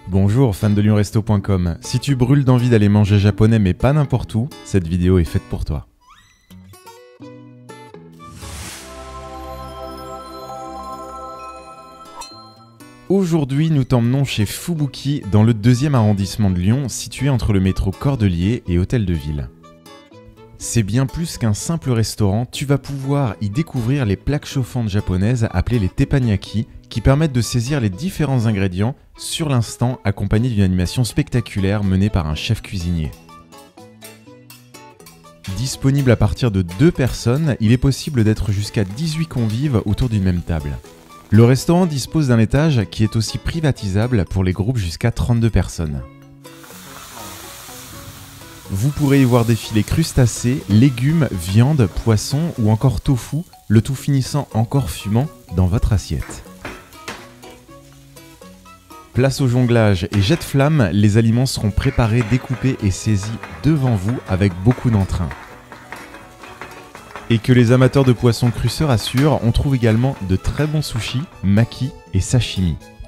Bonjour fan de lyonresto.com, si tu brûles d'envie d'aller manger japonais mais pas n'importe où, cette vidéo est faite pour toi. Aujourd'hui, nous t'emmenons chez Fubuki dans le 2e arrondissement de Lyon, situé entre le métro Cordeliers et Hôtel de Ville. C'est bien plus qu'un simple restaurant, tu vas pouvoir y découvrir les plaques chauffantes japonaises appelées les teppanyaki, qui permettent de saisir les différents ingrédients sur l'instant, accompagnés d'une animation spectaculaire menée par un chef cuisinier. Disponible à partir de 2 personnes, il est possible d'être jusqu'à 18 convives autour d'une même table. Le restaurant dispose d'un étage qui est aussi privatisable pour les groupes jusqu'à 32 personnes. Vous pourrez y voir défiler crustacés, légumes, viande, poissons ou encore tofu, le tout finissant encore fumant dans votre assiette. Place au jonglage et jet de flamme, les aliments seront préparés, découpés et saisis devant vous avec beaucoup d'entrain. Et que les amateurs de poissons crus se rassurent, on trouve également de très bons sushis, maki et sashimi.